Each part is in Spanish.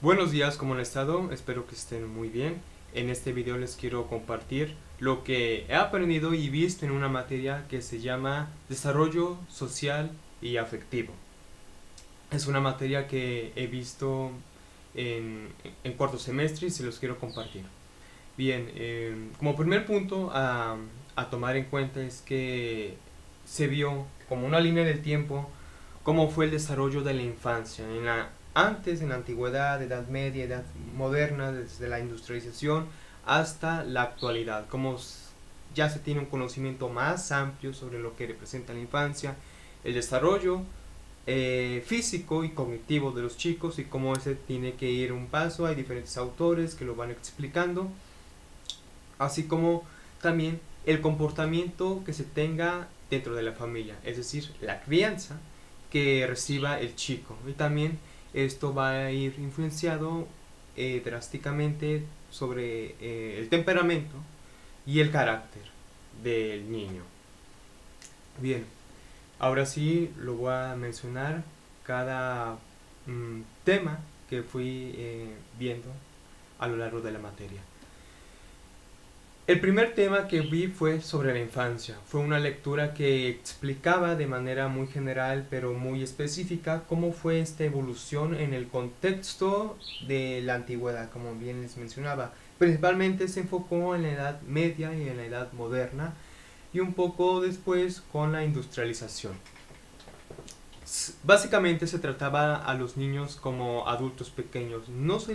Buenos días, ¿cómo han estado? Espero que estén muy bien. En este video les quiero compartir lo que he aprendido y visto en una materia que se llama Desarrollo Social y Afectivo. Es una materia que he visto en cuarto semestre y se los quiero compartir. Bien, como primer punto a tomar en cuenta es que se vio como una línea del tiempo cómo fue el desarrollo de la infancia antes, en la antigüedad, edad media, edad moderna, desde la industrialización hasta la actualidad, como ya se tiene un conocimiento más amplio sobre lo que representa la infancia, el desarrollo físico y cognitivo de los chicos y cómo ese tiene que ir un paso. Hay diferentes autores que lo van explicando, así como también el comportamiento que se tenga dentro de la familia, es decir, la crianza que reciba el chico, y también esto va a ir influenciado drásticamente sobre el temperamento y el carácter del niño. Bien, ahora sí lo voy a mencionar cada tema que fui viendo a lo largo de la materia. El primer tema que vi fue sobre la infancia. Fue una lectura que explicaba de manera muy general pero muy específica cómo fue esta evolución en el contexto de la antigüedad, como bien les mencionaba. Principalmente se enfocó en la Edad Media y en la Edad Moderna y un poco después con la industrialización. Básicamente se trataba a los niños como adultos pequeños.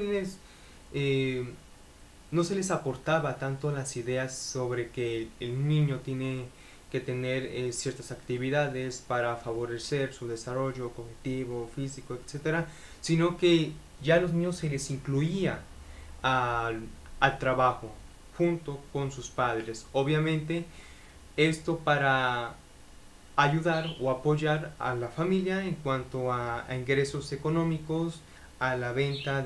No se les aportaba tanto las ideas sobre que el niño tiene que tener ciertas actividades para favorecer su desarrollo cognitivo, físico, etcétera, sino que ya a los niños se les incluía al trabajo junto con sus padres. Obviamente esto para ayudar o apoyar a la familia en cuanto a ingresos económicos, a la venta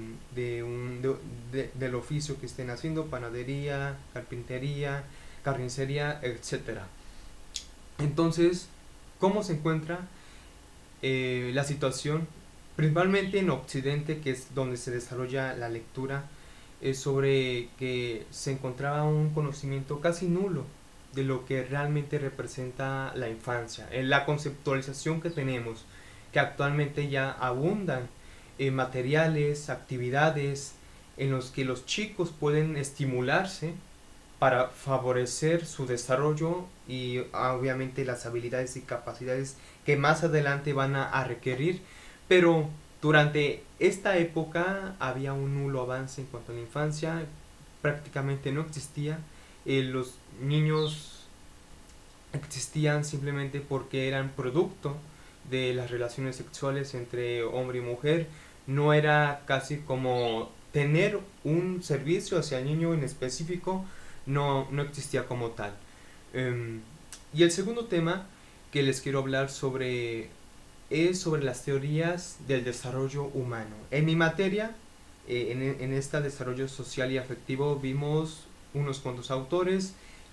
del oficio que estén haciendo, panadería, carpintería, carnicería, etcétera. Entonces, ¿cómo se encuentra la situación? Principalmente en Occidente, que es donde se desarrolla la lectura, es sobre que se encontraba un conocimiento casi nulo de lo que realmente representa la infancia, en la conceptualización que tenemos, que actualmente ya abundan materiales, actividades en los que los chicos pueden estimularse para favorecer su desarrollo y obviamente las habilidades y capacidades que más adelante van a requerir, pero durante esta época había un nulo avance en cuanto a la infancia, prácticamente no existía. Los niños existían simplemente porque eran producto de las relaciones sexuales entre hombre y mujer. No era casi como tener un servicio hacia el niño en específico, no existía como tal. Y el segundo tema que les quiero hablar sobre es sobre las teorías del desarrollo humano. En mi materia, en este desarrollo social y afectivo, vimos unos cuantos autores,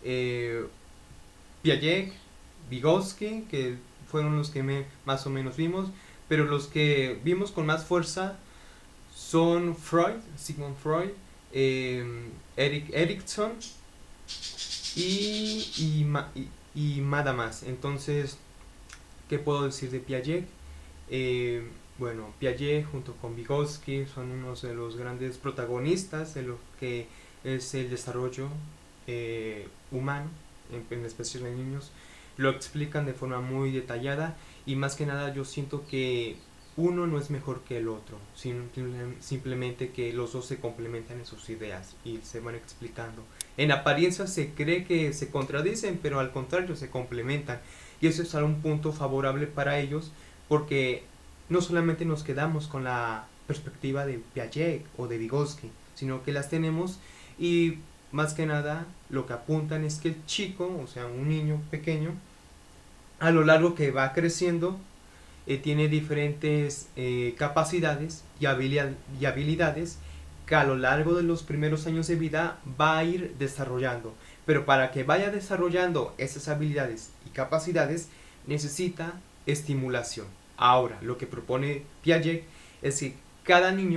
Piaget, Vygotsky, que fueron los que más o menos vimos, pero los que vimos con más fuerza son Freud, Sigmund Freud, Erik Erikson y nada más. Entonces, ¿qué puedo decir de Piaget? Bueno, Piaget junto con Vygotsky son unos de los grandes protagonistas de lo que es el desarrollo humano, en especial en niños. Lo explican de forma muy detallada y más que nada yo siento que uno no es mejor que el otro, sino simplemente que los dos se complementan en sus ideas y se van explicando. En apariencia se cree que se contradicen, pero al contrario se complementan, y eso es un punto favorable para ellos, porque no solamente nos quedamos con la perspectiva de Piaget o de Vygotsky, sino que las tenemos, y más que nada lo que apuntan es que el chico, o sea un niño pequeño, a lo largo que va creciendo, tiene diferentes capacidades y habilidades que a lo largo de los primeros años de vida va a ir desarrollando. Pero para que vaya desarrollando esas habilidades y capacidades necesita estimulación. Ahora, lo que propone Piaget es que cada niño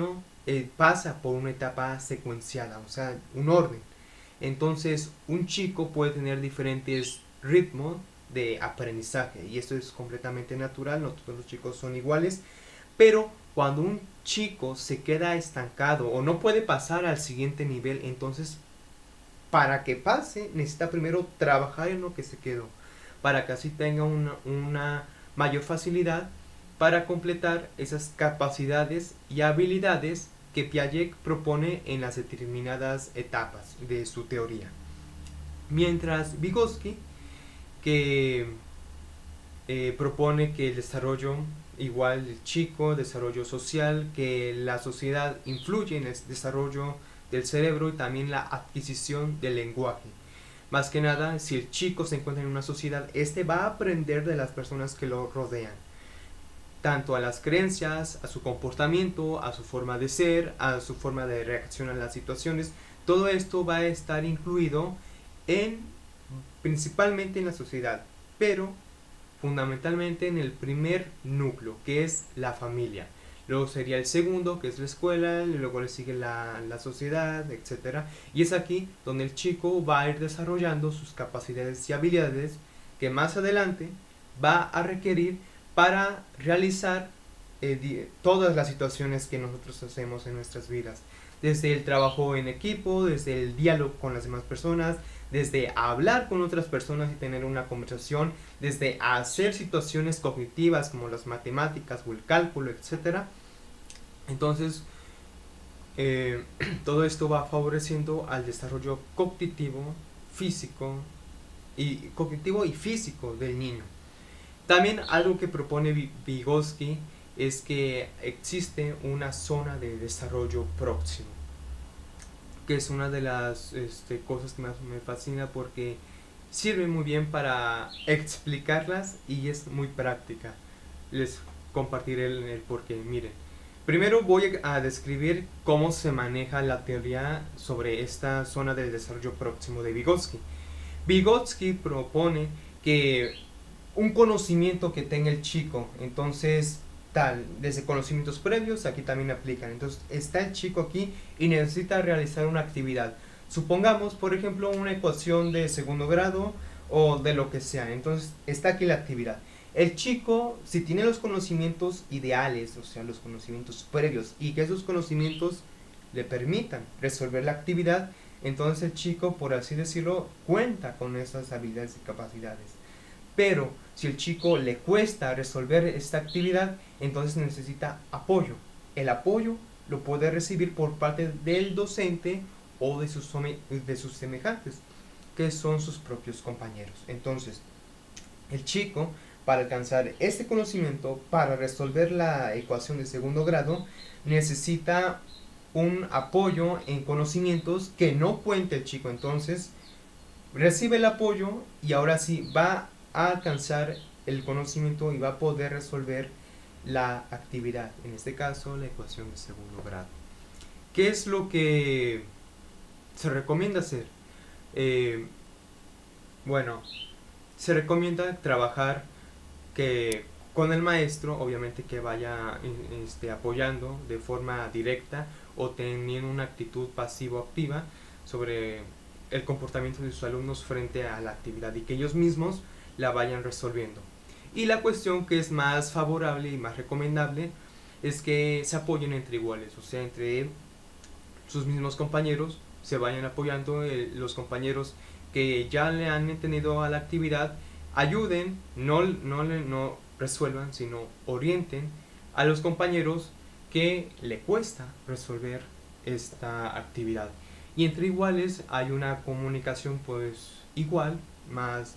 pasa por una etapa secuenciada, o sea, un orden. Entonces, un chico puede tener diferentes ritmos de aprendizaje y esto es completamente natural, no todos los chicos son iguales, pero cuando un chico se queda estancado o no puede pasar al siguiente nivel, entonces para que pase necesita primero trabajar en lo que se quedó, para que así tenga una mayor facilidad para completar esas capacidades y habilidades que Piaget propone en las determinadas etapas de su teoría. Mientras Vygotsky, que propone que el desarrollo igual el chico, desarrollo social, que la sociedad influye en el desarrollo del cerebro y también la adquisición del lenguaje. Más que nada, si el chico se encuentra en una sociedad, este va a aprender de las personas que lo rodean, tanto a las creencias, a su comportamiento, a su forma de ser, a su forma de reaccionar a las situaciones. Todo esto va a estar incluido principalmente en la sociedad, pero fundamentalmente en el primer núcleo, que es la familia. Luego sería el segundo, que es la escuela, y luego le sigue la sociedad, etc. Y es aquí donde el chico va a ir desarrollando sus capacidades y habilidades que más adelante va a requerir para realizar todas las situaciones que nosotros hacemos en nuestras vidas. Desde el trabajo en equipo, desde el diálogo con las demás personas, desde hablar con otras personas y tener una conversación, desde hacer situaciones cognitivas como las matemáticas o el cálculo, etc. Entonces, todo esto va favoreciendo al desarrollo cognitivo, físico y físico del niño. También algo que propone Vygotsky es que existe una zona de desarrollo próximo, que es una de las cosas que más me fascina porque sirve muy bien para explicarlas y es muy práctica. Les compartiré el porqué. Miren, primero voy a describir cómo se maneja la teoría sobre esta zona del desarrollo próximo de Vygotsky. Vygotsky propone que un conocimiento que tenga el chico, entonces desde conocimientos previos, aquí también aplican. Entonces está el chico aquí y necesita realizar una actividad. Supongamos, por ejemplo, una ecuación de segundo grado o de lo que sea. Entonces está aquí la actividad. El chico, si tiene los conocimientos ideales, o sea, los conocimientos previos, y que esos conocimientos le permitan resolver la actividad, entonces el chico, por así decirlo, cuenta con esas habilidades y capacidades. Pero si el chico le cuesta resolver esta actividad, entonces necesita apoyo. El apoyo lo puede recibir por parte del docente o de sus semejantes, que son sus propios compañeros. Entonces, el chico, para alcanzar este conocimiento, para resolver la ecuación de segundo grado, necesita un apoyo en conocimientos que no cuenta el chico. Entonces, recibe el apoyo y ahora sí va a alcanzar el conocimiento y va a poder resolver la actividad, en este caso la ecuación de segundo grado. ¿Qué es lo que se recomienda hacer? Bueno, se recomienda trabajar con el maestro, obviamente que vaya apoyando de forma directa o teniendo una actitud pasivo-activa sobre el comportamiento de sus alumnos frente a la actividad y que ellos mismos la vayan resolviendo. Y la cuestión que es más favorable y más recomendable es que se apoyen entre iguales, o sea, entre sus mismos compañeros se vayan apoyando, los compañeros que ya le han entendido a la actividad ayuden, no resuelvan, sino orienten a los compañeros que le cuesta resolver esta actividad. Y entre iguales hay una comunicación pues igual, más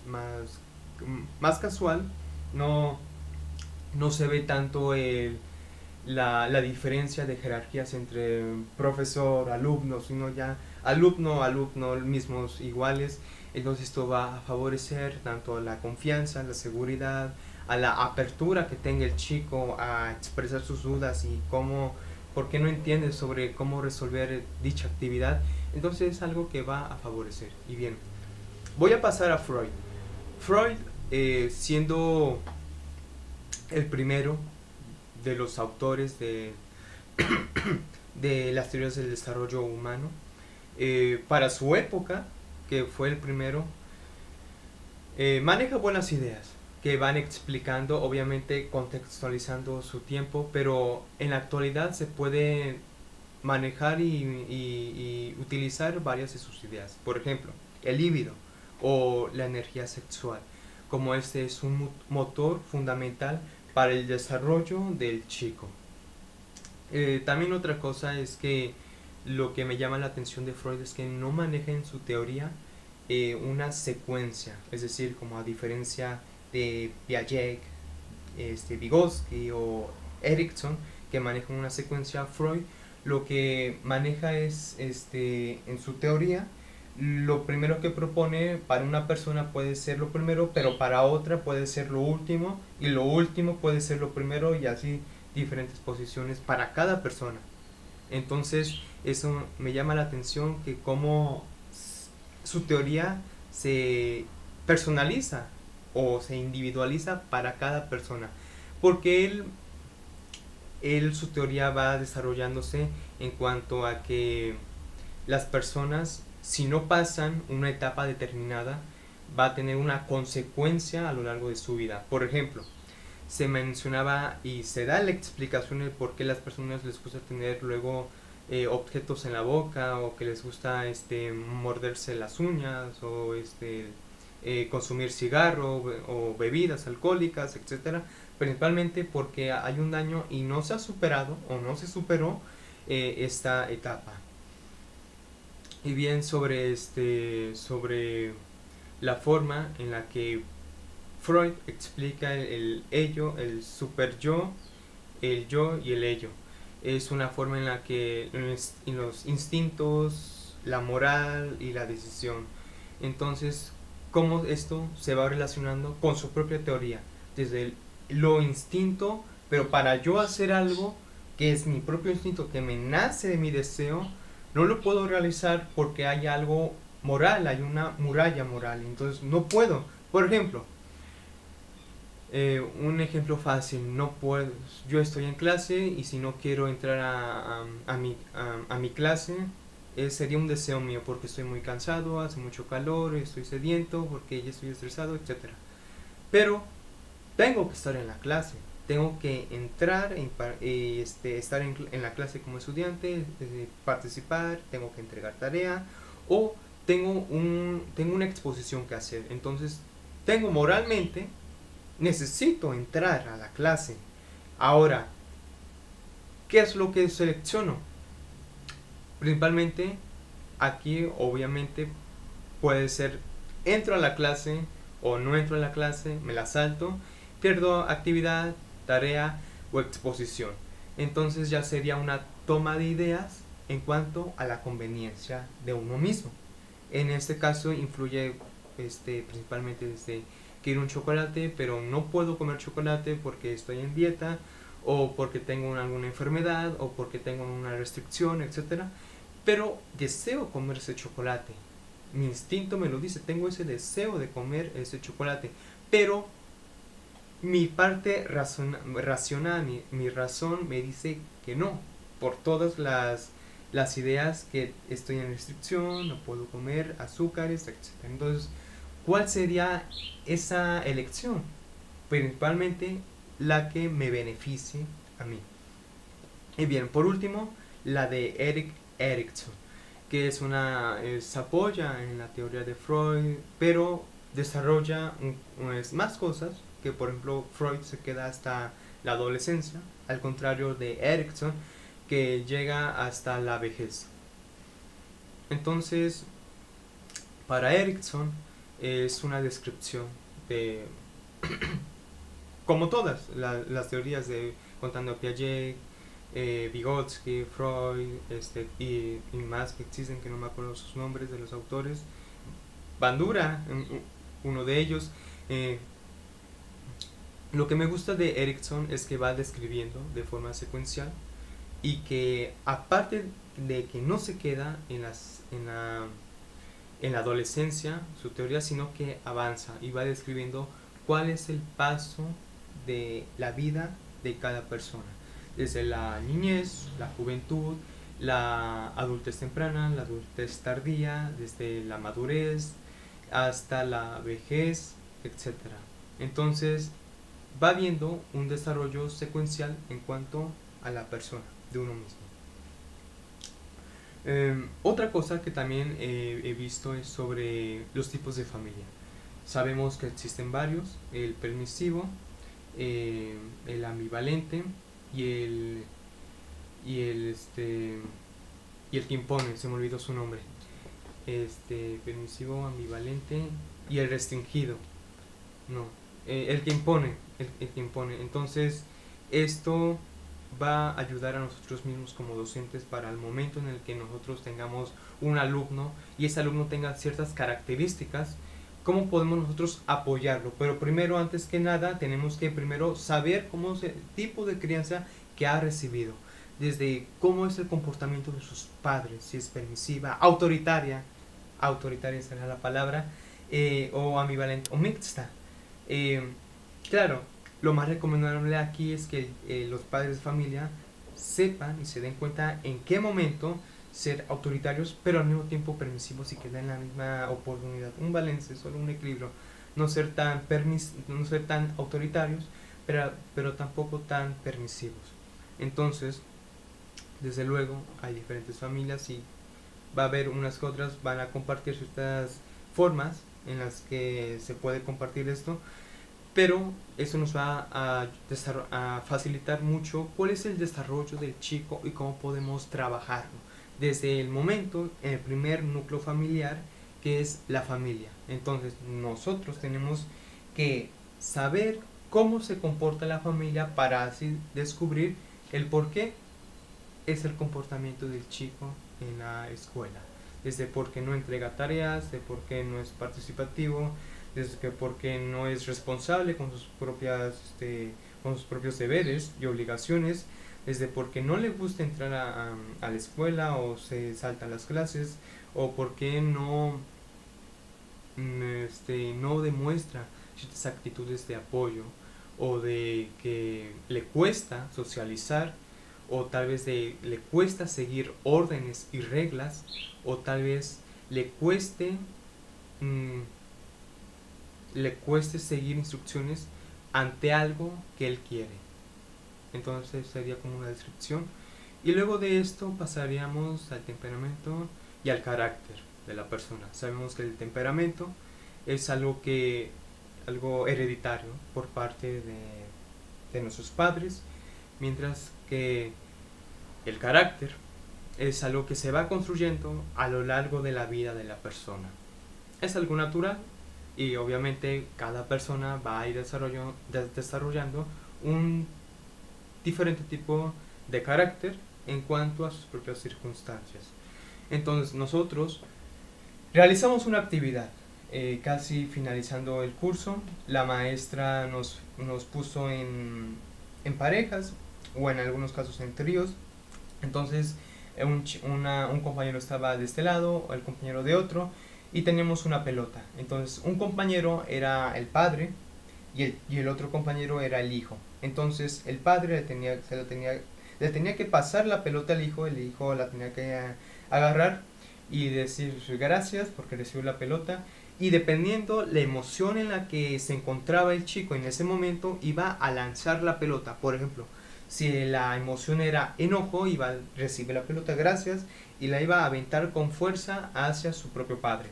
casual, no se ve tanto la diferencia de jerarquías entre profesor, alumno, sino ya alumno mismos iguales. Entonces esto va a favorecer tanto la confianza, la seguridad, a la apertura que tenga el chico a expresar sus dudas y por qué no entiende sobre cómo resolver dicha actividad. Entonces es algo que va a favorecer. Y bien, voy a pasar a Freud. Freud, siendo el primero de los autores de de las teorías del desarrollo humano. Para su época, que fue el primero, maneja buenas ideas que van explicando, obviamente contextualizando su tiempo, pero en la actualidad se puede manejar y utilizar varias de sus ideas. Por ejemplo, el líbido o la energía sexual, como este es un motor fundamental para el desarrollo del chico. También otra cosa es que lo que me llama la atención de Freud es que no maneja en su teoría una secuencia, es decir, como a diferencia de Piaget, Vygotsky o Erikson, que manejan una secuencia. Freud lo que maneja es, en su teoría, lo primero que propone para una persona puede ser lo primero, pero para otra puede ser lo último, y lo último puede ser lo primero, y así diferentes posiciones para cada persona. Entonces eso me llama la atención, que como su teoría se personaliza o se individualiza para cada persona, porque él su teoría va desarrollándose en cuanto a que las personas, si no pasan una etapa determinada, va a tener una consecuencia a lo largo de su vida. Por ejemplo, se mencionaba y se da la explicación de por qué las personas les gusta tener luego objetos en la boca, o que les gusta morderse las uñas, o consumir cigarro o bebidas alcohólicas, etcétera, principalmente porque hay un daño y no se ha superado o no se superó esta etapa. Y bien, sobre la forma en la que Freud explica el ello, el super yo, el yo y el ello. Es una forma en la que en los instintos, la moral y la decisión. Entonces, cómo esto se va relacionando con su propia teoría, desde lo instinto, pero para yo hacer algo que es mi propio instinto, que me nace de mi deseo, no lo puedo realizar porque hay algo moral, hay una muralla moral, entonces no puedo. Por ejemplo, un ejemplo fácil, no puedo, yo estoy en clase y si no quiero entrar a mi clase, sería un deseo mío porque estoy muy cansado, hace mucho calor, estoy sediento, porque ya estoy estresado, etcétera. Pero tengo que estar en la clase, tengo que entrar, estar en la clase como estudiante, participar, tengo que entregar tarea, o tengo una exposición que hacer. Entonces, tengo moralmente, necesito entrar a la clase. Ahora, ¿qué es lo que selecciono? Principalmente, aquí obviamente puede ser, entro a la clase o no entro a la clase, me la salto, pierdo actividad, tarea o exposición. Entonces ya sería una toma de ideas en cuanto a la conveniencia de uno mismo. En este caso influye principalmente desde quiero un chocolate, pero no puedo comer chocolate porque estoy en dieta, o porque tengo alguna enfermedad, o porque tengo una restricción, etcétera. Pero deseo comer ese chocolate. Mi instinto me lo dice, tengo ese deseo de comer ese chocolate. Pero mi parte racional, mi razón me dice que no, por todas las ideas que estoy en restricción, no puedo comer azúcares, etc. Entonces, ¿cuál sería esa elección? Principalmente la que me beneficie a mí. Y bien, por último, la de Erik Erikson, que se apoya en la teoría de Freud, pero desarrolla más cosas, que por ejemplo Freud se queda hasta la adolescencia, al contrario de Erikson, que llega hasta la vejez. Entonces, para Erikson es una descripción de, como todas las teorías de contando Piaget, Vygotsky, Freud, y más que existen, que no me acuerdo sus nombres de los autores, Bandura, uno de ellos. Lo que me gusta de Erikson es que va describiendo de forma secuencial, y que aparte de que no se queda en la adolescencia su teoría, sino que avanza y va describiendo cuál es el paso de la vida de cada persona, desde la niñez, la juventud, la adultez temprana, la adultez tardía, desde la madurez hasta la vejez, etcétera. Entonces va viendo un desarrollo secuencial en cuanto a la persona de uno mismo. Otra cosa que también he visto es sobre los tipos de familia. Sabemos que existen varios: el permisivo, el ambivalente y y el que impone. Se me olvidó su nombre. Permisivo, ambivalente y el restringido. No, el que impone, el que impone. Entonces, esto va a ayudar a nosotros mismos como docentes para el momento en el que nosotros tengamos un alumno y ese alumno tenga ciertas características, cómo podemos nosotros apoyarlo. Pero primero, antes que nada, tenemos que primero saber cómo es el tipo de crianza que ha recibido, desde cómo es el comportamiento de sus padres, si es permisiva, autoritaria será la palabra, o ambivalente o mixta. Claro, lo más recomendable aquí es que los padres de familia sepan y se den cuenta en qué momento ser autoritarios, pero al mismo tiempo permisivos y que den la misma oportunidad. Un balance, solo un equilibrio. No ser tan autoritarios, pero tampoco tan permisivos. Entonces, desde luego, hay diferentes familias y va a haber unas que otras van a compartir ciertas formas en las que se puede compartir esto, pero eso nos va a facilitar mucho cuál es el desarrollo del chico y cómo podemos trabajarlo desde el momento, en el primer núcleo familiar, que es la familia. Entonces nosotros tenemos que saber cómo se comporta la familia para así descubrir el por qué es el comportamiento del chico en la escuela, desde por qué no entrega tareas, de por qué no es participativo, desde que por qué no es responsable con sus propios deberes y obligaciones, desde por qué no le gusta entrar a la escuela o se saltan las clases, o por qué no demuestra ciertas actitudes de apoyo, o de que le cuesta socializar, o tal vez le cuesta seguir órdenes y reglas, o tal vez le cueste seguir instrucciones ante algo que él quiere. Entonces sería como una descripción. Y luego de esto pasaríamos al temperamento y al carácter de la persona. Sabemos que el temperamento es algo hereditario por parte de nuestros padres, mientras que el carácter es algo que se va construyendo a lo largo de la vida de la persona. Es algo natural y obviamente cada persona va a ir desarrollando un diferente tipo de carácter en cuanto a sus propias circunstancias. Entonces nosotros realizamos una actividad. Casi finalizando el curso, la maestra nos puso en parejas o en algunos casos en tríos. Entonces un compañero estaba de este lado, el compañero de otro, y teníamos una pelota. Entonces un compañero era el padre y el otro compañero era el hijo. Entonces el padre le tenía que pasar la pelota al hijo, el hijo la tenía que agarrar y decir gracias porque recibió la pelota, y dependiendo la emoción en la que se encontraba el chico en ese momento, iba a lanzar la pelota. Por ejemplo, si la emoción era enojo, iba a recibir la pelota gracias y la iba a aventar con fuerza hacia su propio padre,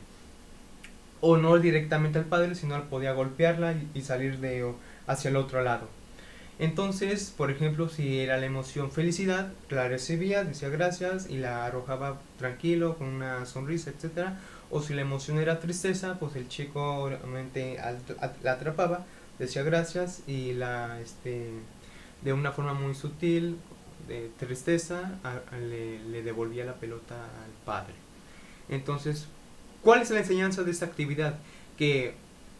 o no directamente al padre, sino podía golpearla y salir hacia el otro lado. Entonces, por ejemplo, si era la emoción felicidad, la recibía, decía gracias y la arrojaba tranquilo, con una sonrisa, etcétera. O si la emoción era tristeza, pues el chico realmente la atrapaba, decía gracias y de una forma muy sutil, de tristeza, le devolvía la pelota al padre. Entonces, ¿cuál es la enseñanza de esta actividad? Que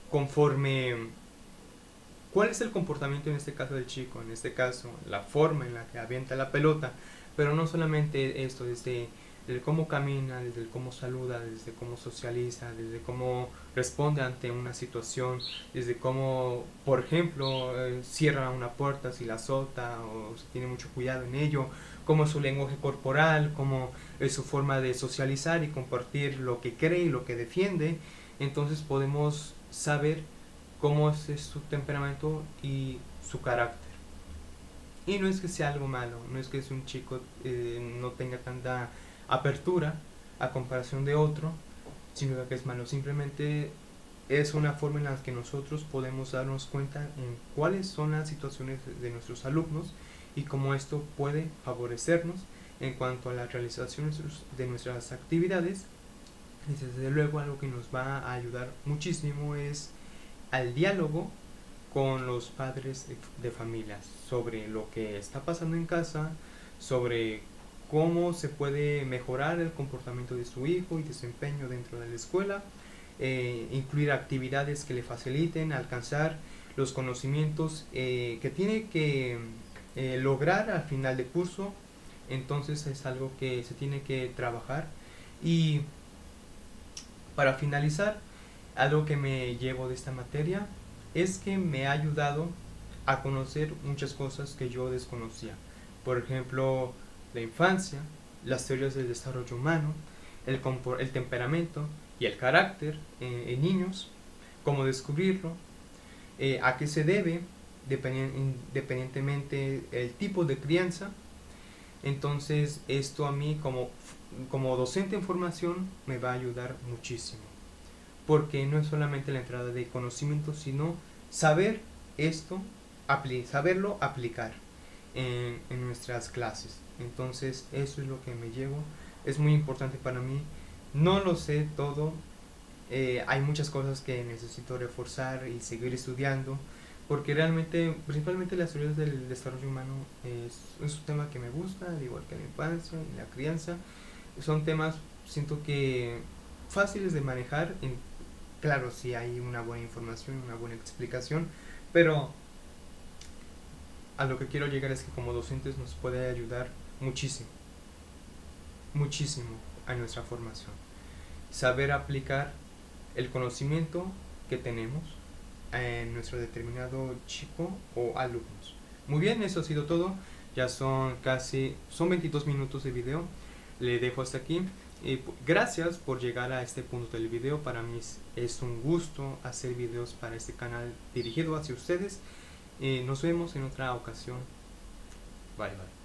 ¿cuál es el comportamiento en este caso del chico? En este caso, la forma en la que avienta la pelota. Pero no solamente esto, desde cómo camina, desde cómo saluda, desde cómo socializa, desde cómo responde ante una situación, desde cómo, por ejemplo, cierra una puerta si la azota o si tiene mucho cuidado en ello, cómo es su lenguaje corporal, cómo es su forma de socializar y compartir lo que cree y lo que defiende. Entonces podemos saber cómo es su temperamento y su carácter. Y no es que sea algo malo, no es que es un chico no tenga tanta apertura a comparación de otro, sino que es malo. Simplemente es una forma en la que nosotros podemos darnos cuenta en cuáles son las situaciones de nuestros alumnos y cómo esto puede favorecernos en cuanto a la realización de nuestras actividades. Y desde luego algo que nos va a ayudar muchísimo es al diálogo con los padres de familias sobre lo que está pasando en casa, sobre cómo se puede mejorar el comportamiento de su hijo y desempeño dentro de la escuela, incluir actividades que le faciliten alcanzar los conocimientos que tiene que lograr al final de curso. Entonces es algo que se tiene que trabajar. Y para finalizar, algo que me llevo de esta materia es que me ha ayudado a conocer muchas cosas que yo desconocía. Por ejemplo, la infancia, las teorías del desarrollo humano, el temperamento y el carácter en niños, cómo descubrirlo, a qué se debe, independientemente el tipo de crianza. Entonces esto a mí como docente en formación me va a ayudar muchísimo, porque no es solamente la entrada de conocimiento, sino saber esto, saberlo aplicar en nuestras clases. Entonces eso es lo que me llevo, es muy importante para mí. No lo sé todo, hay muchas cosas que necesito reforzar y seguir estudiando, porque realmente, principalmente las teorías del desarrollo humano es un tema que me gusta, al igual que la infancia y la crianza. Son temas, siento que fáciles de manejar, claro, si hay una buena información, una buena explicación, pero a lo que quiero llegar es que como docentes nos puede ayudar muchísimo, muchísimo a nuestra formación. Saber aplicar el conocimiento que tenemos en nuestro determinado chico o alumnos. Muy bien, eso ha sido todo. Ya son 22 minutos de video. Le dejo hasta aquí. Gracias por llegar a este punto del video. Para mí es un gusto hacer videos para este canal dirigido hacia ustedes. Nos vemos en otra ocasión. Bye bye.